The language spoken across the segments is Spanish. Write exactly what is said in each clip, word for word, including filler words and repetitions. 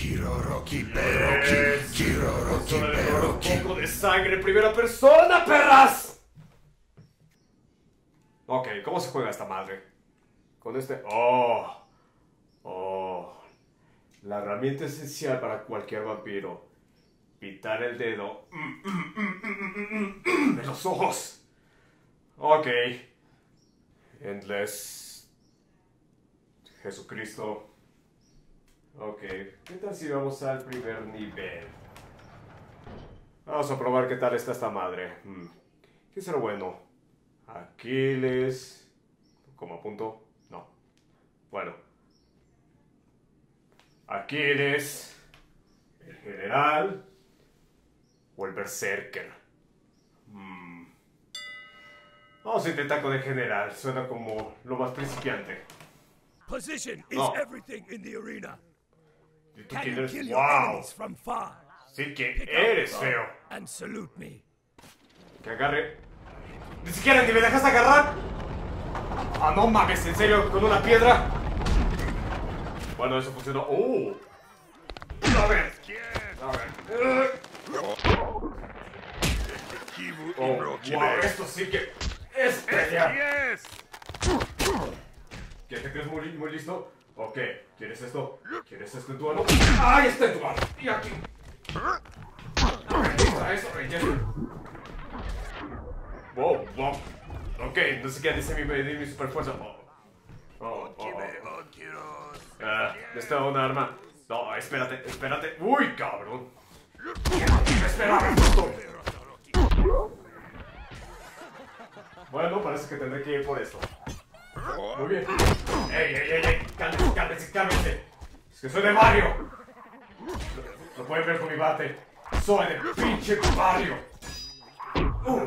Kiroroki Peroki, Kiroroki Peroki. Un poco de sangre en primera persona, perras. Ok, ¿cómo se juega esta madre? Con este... Oh. Oh. La herramienta esencial para cualquier vampiro. Pitar el dedo. De los ojos. Ok. Endless. Jesucristo. Ok. ¿Qué tal si vamos al primer nivel? Vamos a probar qué tal está esta madre. Hmm. ¿Qué será bueno? Aquiles. ¿Cómo apunto? No. Bueno. Aquiles. El general. O el berserker. Hmm. Vamos a intentar con el general. Suena como lo más principiante. Position is No. everything in the arena. ¿Y tú Can quién you eres? kill your ¡Wow! enemies from far? Sí que Pick up eres the bow feo. and salute me. Que agarre. Ni siquiera ni me dejas agarrar. Ah, no mames, en serio, con una piedra. Bueno, eso funcionó. ¡Oh! A ver. A ver. Oh, wow, esto sí que es pelea. ¿Qué te crees muy, muy listo? Ok, ¿quieres esto? ¿Quieres esto en tu mano? ¡Ahí está en tu mano! Y aquí. Está eso, relleno. Wow, wow. Ok, no sé qué dice mi, mi, mi super fuerza. Oh, oh, oh, oh. Ah, necesito una arma. No, espérate, espérate. Uy, cabrón. Espera, esto. Bueno, parece que tendré que ir por esto. Muy bien. Ey, ey, ey, ey. Cálmese, cálmese, cálmese. Es que soy de Mario. Lo, lo pueden ver con mi bate. Soy de pinche Mario. Uh.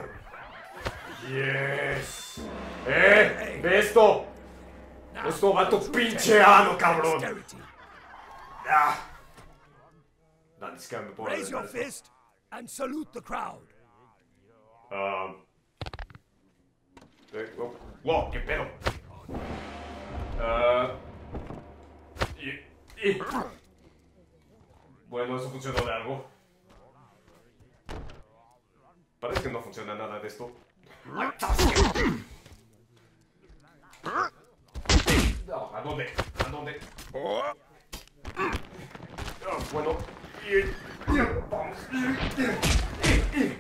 Yes. Eh, ve esto. Esto va a tu pinche ano, cabrón. Ah. No, ni siquiera me puedo Raise your adelantar esto. fist and salute the crowd. Um. Eh, oh, wow, qué pedo. Uh, y, y. Bueno, eso funcionó de algo. Parece que no funciona nada de esto. Ay, ¿sabes qué? No, ¿a dónde? ¿A dónde? Oh, bueno. Y, y, vamos. Y, y,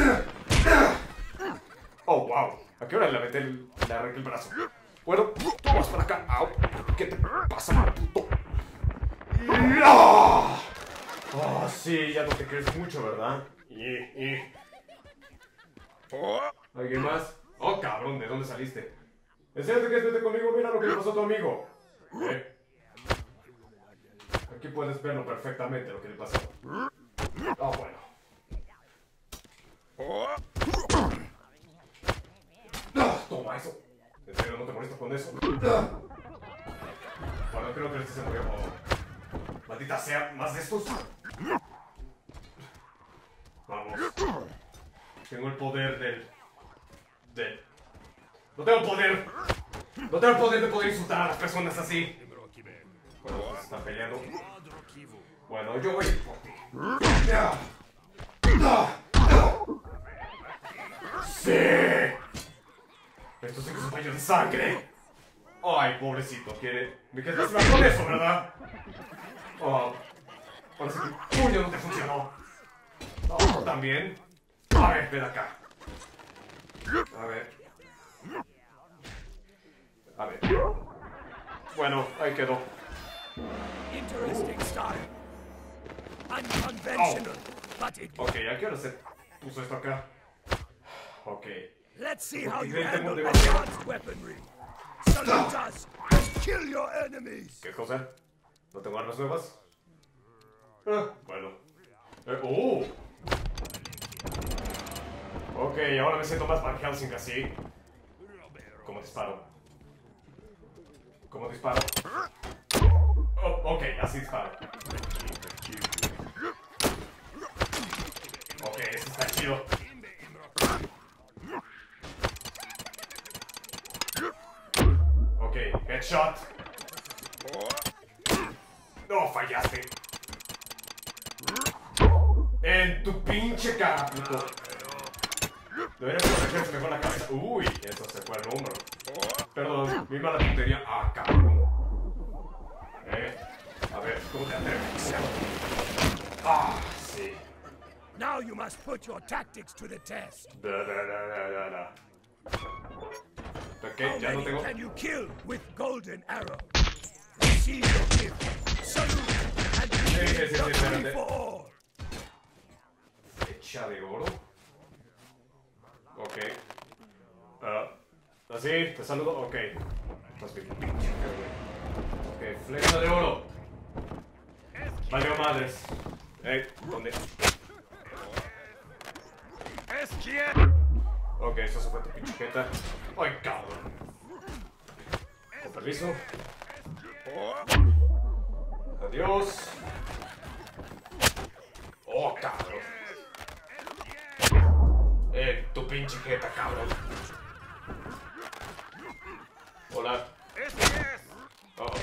oh, wow. ¿A qué hora le aventé el, le arranqué el brazo? Bueno, tú vas para acá. Au. ¿Qué te pasa, puto? ¡Ah! Oh, sí, ya no te crees mucho, ¿verdad? Y, y. ¿Alguien más? Oh, cabrón, ¿de dónde saliste? Enséñate que vete conmigo, mira lo que le pasó a tu amigo. ¿Eh? Aquí puedes verlo perfectamente lo que le pasó. Oh, bueno. Ah, toma eso. ¿En serio no te molestas con eso? Bueno, creo que este se murió. Oh. Maldita sea, más de estos. Vamos. Tengo el poder del... del... No tengo poder. No tengo el poder de poder insultar a las personas así. Bueno, pues están peleando. Bueno, yo voy por ti. ¡Sí! Esto sí que es un baño de sangre. Ay, pobrecito, quiere... Me quieres lastimar con eso, ¿verdad? Oh, parece que el puño no te funcionó. Oh, también. A ver, ven acá. A ver. A ver. Bueno, ahí quedó. Interesting style. Unconventional, but it Ok, ¿a qué hora se puso esto acá? Ok. Let's see how you Evidente handle mundo advanced weaponry. Salute us and kill your enemies. ¿Qué cosa? ¿No tengo armas nuevas? Ah, bueno. Eh, ¡Oh! Ok, ahora me siento más Van Helsing así. ¿Cómo disparo? ¿Cómo disparo? Oh, ok, así disparo. Ok, eso está chido. Ok, headshot. No, fallaste. En tu pinche cara, puto. Deberías protegerse mejor la cabeza. Uy, eso se fue al hombro. Perdón, mi mala puntería. Ah, cabrón. Eh, a ver, ¿cómo te atreves? Ah, sí. Now you must put your tactics to the test. Da, da, da, da, da, da. Ok, How ya no many tengo. can you kill with golden arrow? Receive your gift. Salute and Sí, sí, sí, sí, victory espérate. for all. Flecha de oro. Ok. Ah, así, te saludo. Ok. Estás bien pinche, güey. Ok, flecha de oro. Valió madres. Eh, ¿dónde? Ok, eso se fue tu pinche jeta. Ay, cabrón. Con permiso. Adiós. Oh, cabrón. Eh, tu pinche jeta, cabrón. Hola. Oh, oh.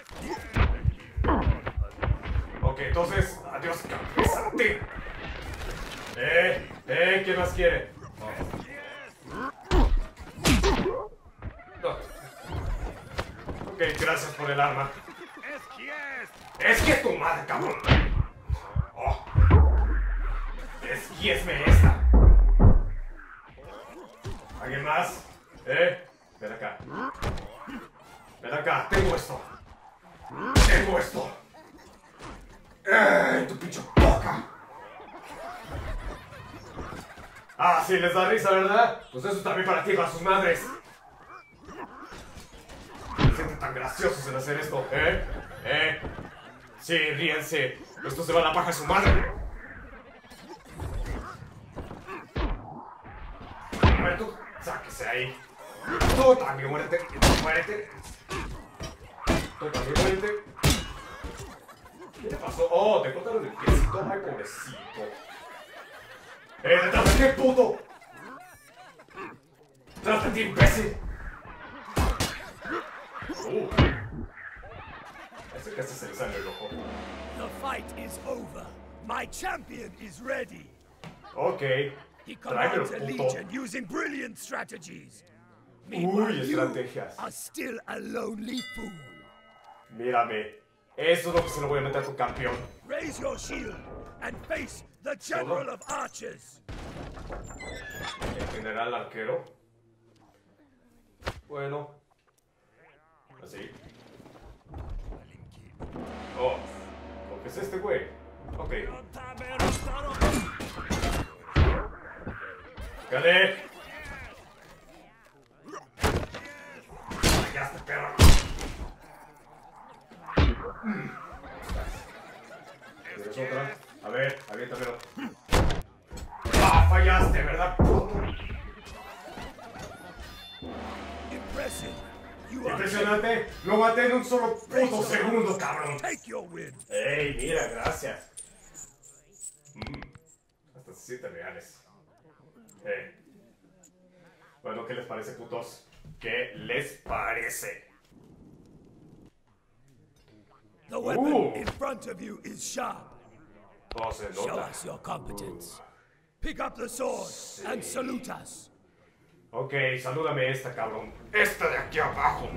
Ok, entonces, adiós, cabezate. Eh, eh, ¿quién más quiere? Oh. Oh. Ok, gracias por el arma. Es que tu madre, cabrón. Oh. Esquiesme esta. ¿Alguien más? ¿Eh? Ven acá. Ven acá, tengo esto. Tengo esto. ¡Eh! Tu pinche boca. Ah, sí, les da risa, ¿verdad? Pues eso también para ti, para sus madres. Se sienten tan graciosos en hacer esto, ¿eh? ¿Eh? Sí, ríense. Esto se va a la paja a su madre. A ver, tú, sáquese ahí. Tú también muérete. Muérete. Tú también muérete. ¿Qué te pasó? Oh, te cortaron el piecito. Ay, pobrecito. ¡Eh, detrás de qué, puto! ¡Detrás de ti, imbécil! Uh. Ese casi se le sale el ojo. The fight is over. My champion is ready. Ok. He Tráemelo, commands a puto. legion using brilliant strategies. Meanwhile, Uy, you estrategias. are still a lonely fool. Mírame. Eso es lo que se lo voy a meter a tu campeón. Raise your shield and face the general of archers. El general arquero. Bueno. Así. Oh. ¿Lo que es este güey? Ok. ¡Gale! ¡Fallaste, perro! ¿Tienes otra? A ver, aviéntamelo. ¡Ah, fallaste, verdad, puto! Impressive. You are Impresionante. Lo maté en un solo puto segundo, cabrón. take your win. ¡Ey, mira, gracias! Mm, hasta se sienten reales. Eh. Bueno, ¿qué les parece, putos? ¿Qué les parece? The weapon Ooh. in front of you is sharp. Oh, se Show nota. us your competence. Pick up the sword and salute us. Ok, salúdame esta, cabrón. Esta de aquí abajo.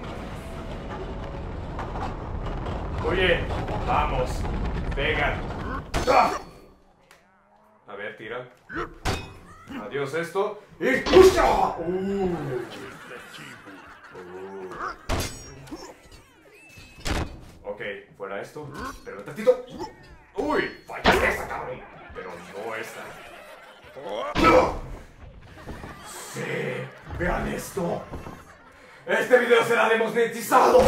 Oye, vamos. Vengan. ¡Ah! A ver, tira. Adiós esto. ¡Y escucha! Uh. Uh. Ok, fuera esto. Pero un tantito. ¡Uy! Fallaste esta, cabrón. Pero no esta. Sí, vean esto. Este video será demonetizado.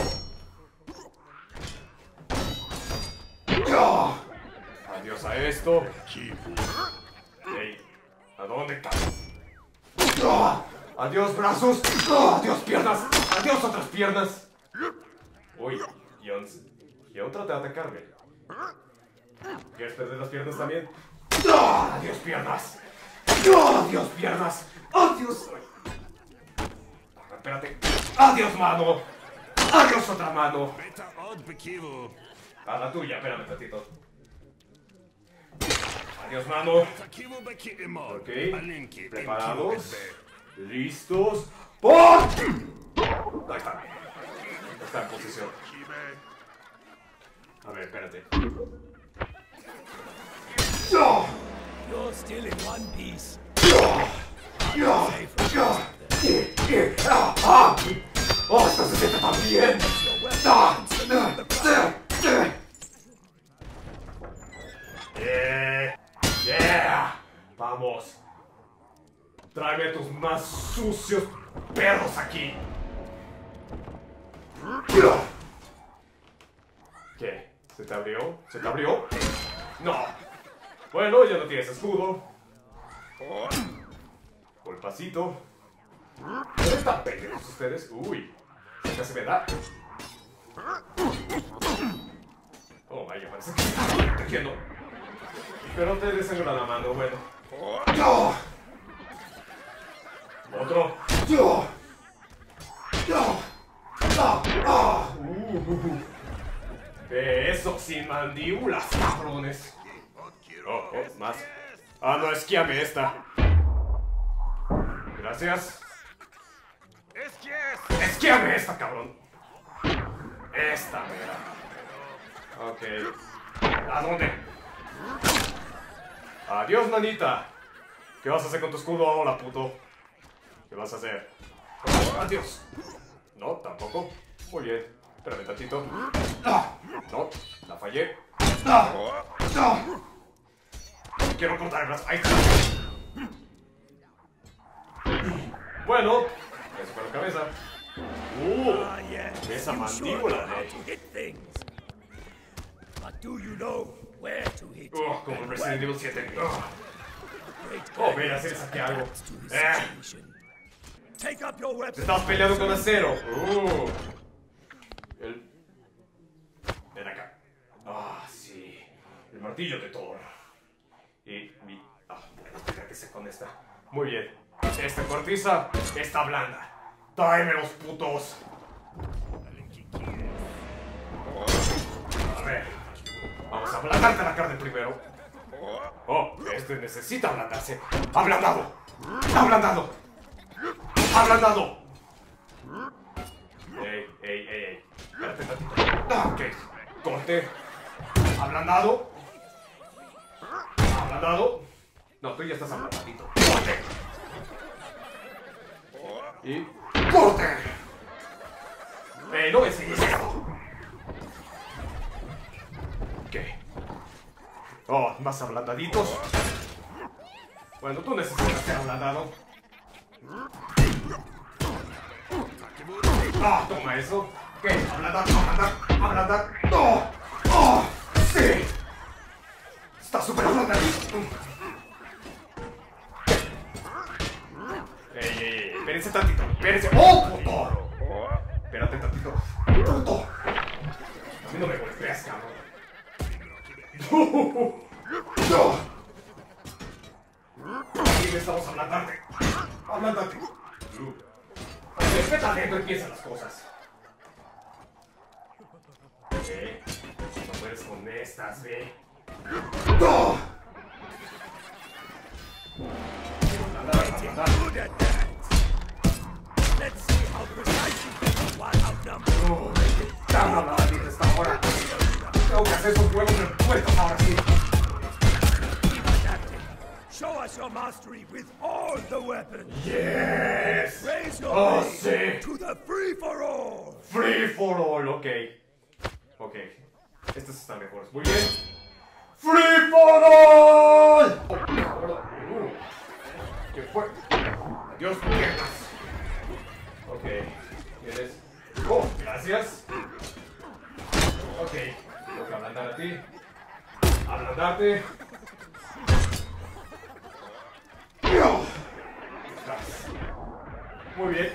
Adiós a esto. Ey, ¿a dónde, cabrón? Adiós, brazos. Adiós, piernas. Adiós, otras piernas. Uy, Gion, Gion trata de atacarme. ¿Quieres perder las piernas también? Adiós, piernas. Adiós, piernas. Adiós. Espérate. Adiós, mano. Adiós, otra mano. A la tuya, espérame tantito. Adiós, mano. Ok. Preparados. Listos. ¡Por! Ahí está. Está en posición. A ver, espérate. You're still in one piece. ¡Oh, esto se siente tan bien! Yeah. Yeah. Vamos. Tráeme a tus más sucios perros aquí. ¿Qué? ¿Se te abrió? ¿Se te abrió? No. Bueno, ya no tienes escudo. Golpacito. ¿Dónde están pendejos ustedes? Uy. Ya se me da. Oh, vaya, parece que se está protegiendo. Pero te desangra la mano, bueno. Otro. Uh, eso sin mandíbulas, cabrones. Oh, oh, más. Ah, no, esquíame esta. Gracias. Esquíame esta, cabrón. Esta, mira. Ok. ¿A dónde? Adiós, manita. ¿Qué vas a hacer con tu escudo ahora, puto? ¿Qué vas a hacer? Adiós. No, tampoco. Muy bien. Espérame tantito. No, la fallé. Quiero cortar el brazo. Ahí está. Bueno, eso fue la cabeza. Uh, esa mandíbula, eh. Oh, como en Resident Evil siete. Oh, oh mira, si le saqué algo. Eh. Te estabas peleando con acero. Uh. El... Ven acá. Ah, sí. El martillo de Thor. Y mi... Ah, bueno, tenga que ser con esta. Muy bien. Esta cortiza está blanda. Tráeme los putos. A ver. Vamos a ablandarte la carne primero. Oh, este necesita ablandarse. ¡Ablandado! ¡Ablandado! ¡Ablandado! Ey, ey, ey, ey. Espérate tantito. Ah, ok. Corte. Ablandado. Ablandado. No, tú ya estás ablandadito. Corte. Y... ¡corte! ¡Ey, no me sigues esto! ¿Qué? Oh, más ablandaditos. Bueno, tú necesitas ser ablandado. Ah, toma eso. ¿Qué? Ablandar, ablandar, ablandar. ¡Oh! ¡Oh! ¡Sí! Está súper ablandadito. Ey, ey, ey, espérense tantito, espérense. ¡Oh, puto! Espérate tantito. ¡Puto! A mí no me golpeas, cabrón. ¡No! Aquí necesitamos ablandarte. Ablandarte. Respeta adentro empiezan las cosas. ¿Qué? No puedes con estas, ve. ¡No! Let's see how precise you can while outnumbered. Oh, qué tan ablandadita esta hora. Tengo que hacer esos huevos repuestos ahora sí. Keep adapting. Show us your mastery with all the weapons. Yes. Raise your Oh, blade sí. to the free for all. Free for all, ok. Ok. Estos están mejores. Muy bien. Free for all. Uh, ¿Qué fue? Adiós, piernas. Ok. ¿Tienes? Oh, gracias. Ok. Tengo que ablandar a ti. Ablandarte. Muy bien.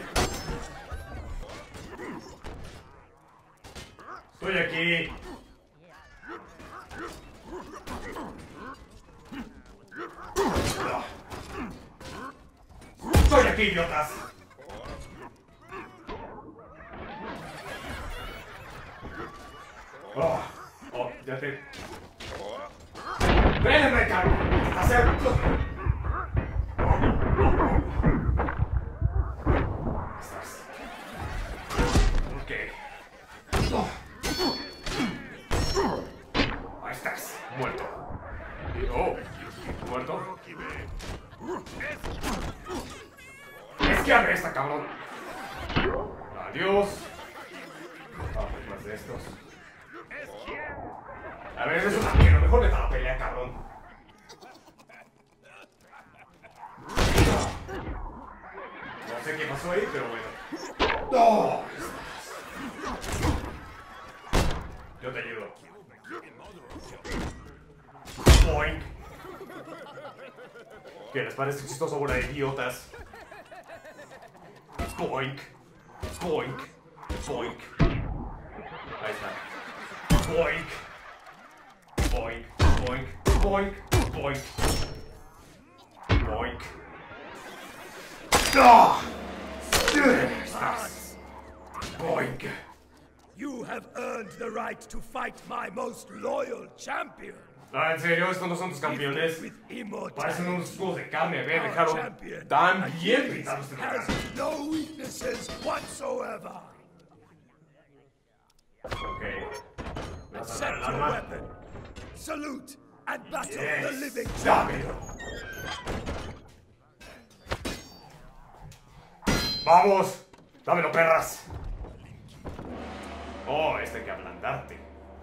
Estoy aquí. Estoy aquí, idiotas. Oh, oh, ya te... ¡Ven, me cago! hacer. Ok. Ahí estás, muerto. Y, oh, muerto. Esquiame esta, cabrón. Adiós. Ah, más de estos. A ver, eso es un arquero. Mejor vete a la pelea, cabrón. No sé qué pasó ahí, pero bueno. ¡No! Yo te ayudo. Boink. ¿Qué les parece chistoso, bola de idiotas? Boink. Boink. Boink. Ahí está. Boink. Boink. Boink. Boink. Boink. Boink. Ah! Boink. You have earned the right to fight my most loyal champion. Ah, ¿en serio? ¿Estos no son tus campeones? With immortality. Parecen unos escudos de carne. Ve, Our dejaron champion tan bien pintados este lugar. has no weaknesses whatsoever. Ok. Vas a Accept dar el your arma. weapon. Salute and battle Yes. the living champion. Dámelo. ¡Vamos! ¡Dámelo, perras! Oh, este hay que ablandarte.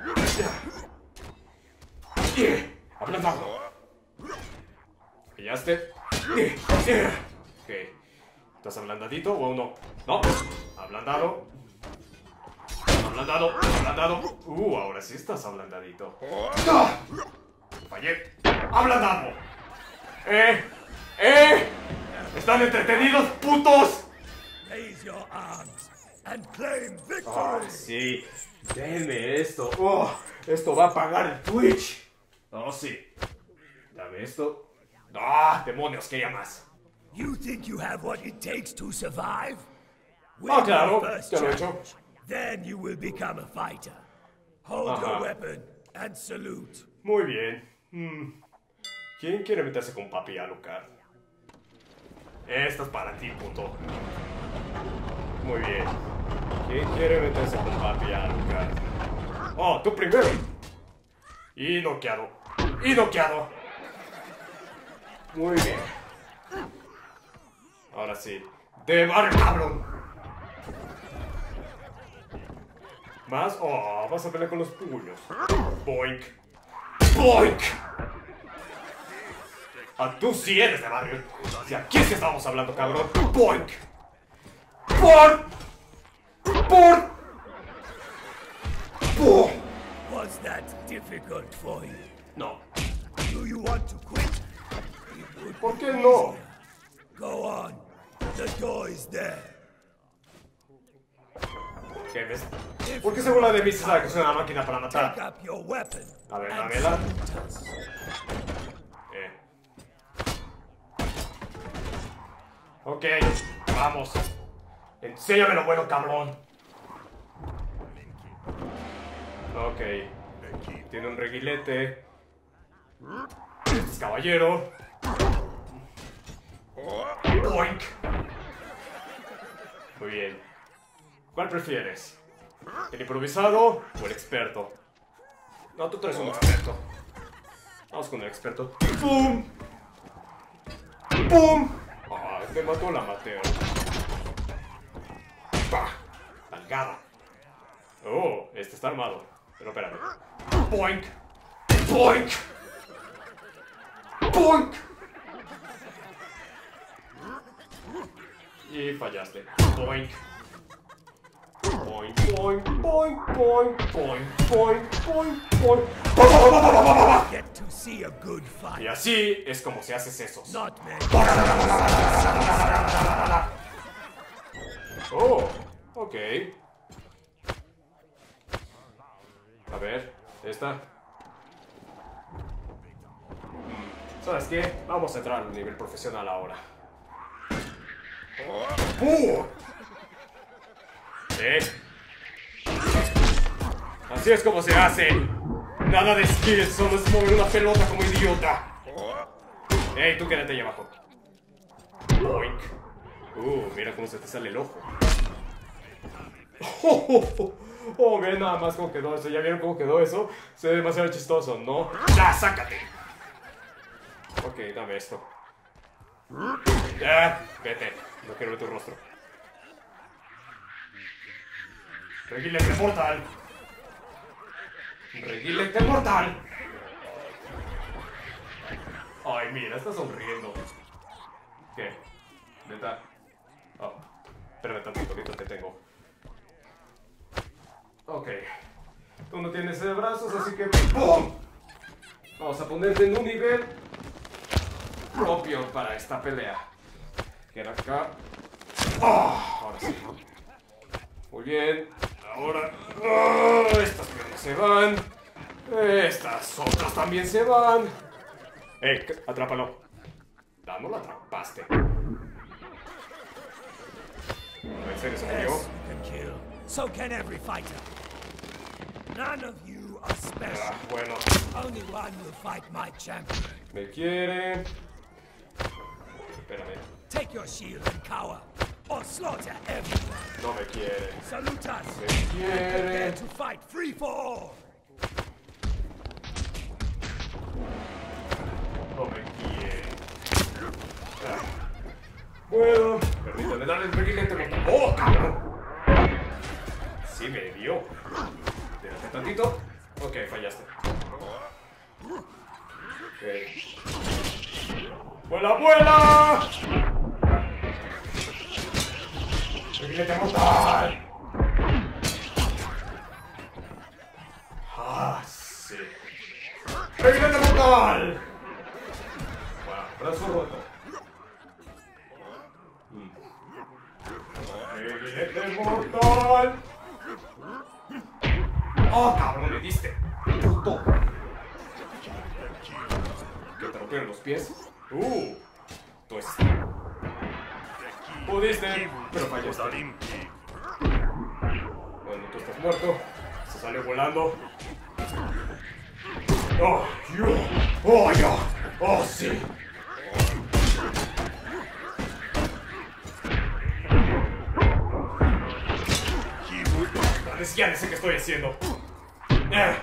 Ablandado. ¿Pillaste? Ok. ¿Estás ablandadito o no? No. Ablandado. Ablandado. Ablandado. Uh, ahora sí estás ablandadito. Fallé. Ablandado. Eh. Eh. ¿Están entretenidos, putos? Raise your arms and claim victory. Ah, sí. Denme esto. Oh, esto va a pagar el Twitch. Oh, sí. Dame esto. Ah, demonios, quería más. You think you have what it takes to survive? Ah, Win claro, your first ya lo he hecho. challenge. Then you will become a fighter. Hold Ajá. your weapon and salute. Muy bien. Hmm. ¿Quién quiere meterse con Papi Alucard? Esto es para ti, puto. Muy bien. ¿Quién quiere meterse con Papi Alucard? Oh, tú primero. Y noqueado. Y noqueado. Muy bien. Ahora sí. ¡De barrio, cabrón! ¿Más? Oh, vas a pelear con los puños. Boink. Boink. Ah, tú sí eres de barrio. Si aquí es que estamos hablando, cabrón. Boink. Por. Por. Por. Was that difficult for you? No. Do you want to quit? It would ¿Por be qué no? easier. Go on. The door is there. ¿Qué ves? ¿Por qué se burla de mí si sabe que soy una máquina para Take matar? up your weapon. A ver, and dámela. salute us. Eh. Ok, vamos. Enséñame lo bueno, cabrón. Ok. Tiene un reguilete. Es caballero. Boink. Muy bien. ¿Cuál prefieres? ¿El improvisado o el experto? No, tú eres un experto. Vamos con el experto. ¡Pum! ¡Pum! Ah, me mató la Mateo. ¡Pah! Nalgada. Oh, este está armado. Pero espérame. ¡Boink! ¡Boink! ¡Boink! Y fallaste. Boink. Boink, boink, boink, boink, boink, boink, boink, boink. Get to see a good fight. Y así es como se hace sesos. Not many. Oh, ok. A ver, esta. ¿Sabes qué? Vamos a entrar al nivel profesional ahora. ¡Uh! ¿Eh? Así es como se hace. Nada de skills, solo es mover una pelota como idiota. Ey, tú quédate ahí abajo. Boink. Uh, mira cómo se te sale el ojo. Oh, oh, oh. Oh, ven nada más cómo quedó eso. ¿Ya vieron cómo quedó eso? Se ve demasiado chistoso, ¿no? ¡Ya, sácate! Ok, dame esto. Ya, vete. No quiero ver tu rostro. Reguilete mortal. Reguilete mortal. Ay, mira, está sonriendo. ¿Qué? ¿Neta? Oh, espérame tantito, ahorita te tengo. Ok. Tú no tienes eh, brazos, así que ¡pum! Vamos a ponerte en un nivel propio para esta pelea. Queda acá. ¡Oh! Ahora sí. Muy bien. Ahora. ¡Oh! Estas piernas se van. Estas otras también se van. ¡Ey! Atrápalo. Ah, no lo atrapaste. ¿En serio se murió? Yes, you can kill. So can every fighter. None of you are special. Ah, bueno. Only one will fight my champion. Me quiere. Espérame. Take your shield and cower, or slaughter everyone. No me quiere. Salutas. Me Prepare quiere. to fight free for all. No me quiere. Ah. Bueno, permítame darle el reguilete mortal. ¡Oh, cabrón! Sí me dio. Espérate tantito. Ok, fallaste. Ok. ¡Vuela, vuela! ¡Reguilete mortal! ¡Ah, sí! ¡Reguilete mortal! Bueno, brazo roto. ¡Reguilete mortal! ¡Oh, cabrón! ¡Me diste! ¡Puto! ¿Qué te rompieron los pies? ¡Uh! Tú es... Pudiste, pero fallaste. Bueno, tú estás muerto. Se salió volando. ¡Oh, yo! ¡Oh, yo! ¡Oh, sí! Ni siquiera sé qué estoy haciendo. Eh.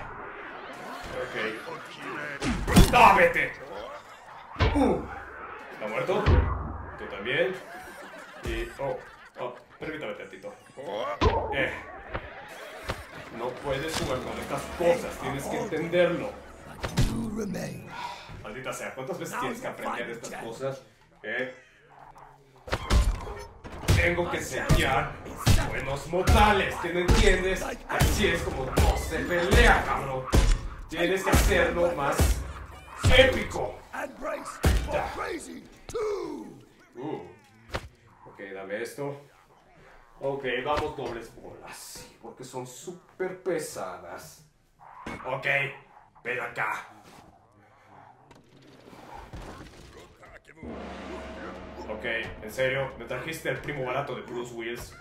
Ok. ¡Ah, vete! Uh. ¿Está muerto? Tú también. Y... Oh, oh, permítame tantito. Eh. No puedes jugar con estas cosas, tienes que entenderlo. You remain. Maldita sea, ¿cuántas veces tienes que aprender estas cosas? Eh. Tengo que enseñar buenos modales, ¿que no entiendes? Así es como no se pelea, cabrón. Tienes que hacerlo más épico. And brace for crazy too. Uh. Ok, dame esto. Ok, vamos dobles bolas, porque son súper pesadas. Ok, ven acá. Ok, en serio, me trajiste el primo barato de Bruce Willis.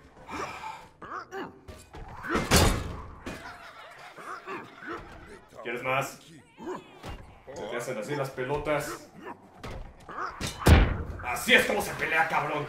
¿Quieres más? Se te hacen así las pelotas. Así es como se pelea, cabrón.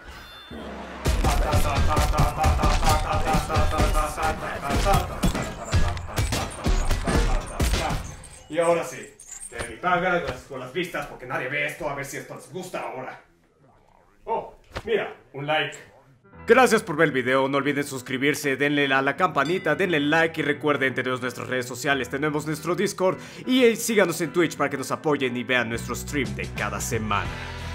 Y ahora sí, de mi paga con las vistas porque nadie ve esto, a ver si esto les gusta ahora. Oh, mira, un like. Gracias por ver el video, no olviden suscribirse, denle a la campanita, denle like y recuerden, tenemos nuestras redes sociales, tenemos nuestro Discord y síganos en Twitch para que nos apoyen y vean nuestro stream de cada semana.